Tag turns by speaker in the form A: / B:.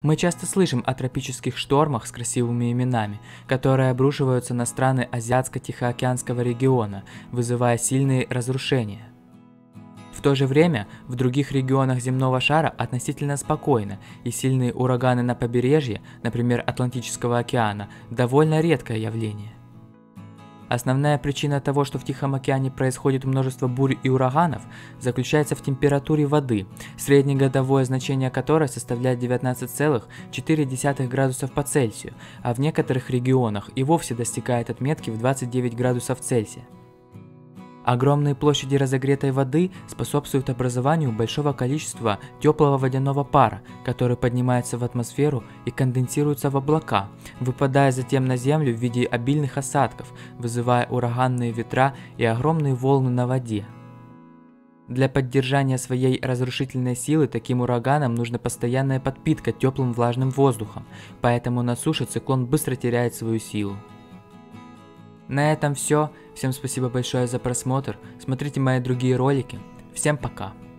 A: Мы часто слышим о тропических штормах с красивыми именами, которые обрушиваются на страны Азиатско-Тихоокеанского региона, вызывая сильные разрушения. В то же время в других регионах земного шара относительно спокойно, и сильные ураганы на побережье, например, Атлантического океана, довольно редкое явление. Основная причина того, что в Тихом океане происходит множество бурь и ураганов, заключается в температуре воды, среднегодовое значение которой составляет 19,4 градусов по Цельсию, а в некоторых регионах и вовсе достигает отметки в 29 градусов Цельсия. Огромные площади разогретой воды способствуют образованию большого количества теплого водяного пара, который поднимается в атмосферу и конденсируется в облака, выпадая затем на Землю в виде обильных осадков, вызывая ураганные ветра и огромные волны на воде. Для поддержания своей разрушительной силы таким ураганам нужна постоянная подпитка теплым влажным воздухом, поэтому на суше циклон быстро теряет свою силу. На этом все. Всем спасибо большое за просмотр. Смотрите мои другие ролики. Всем пока.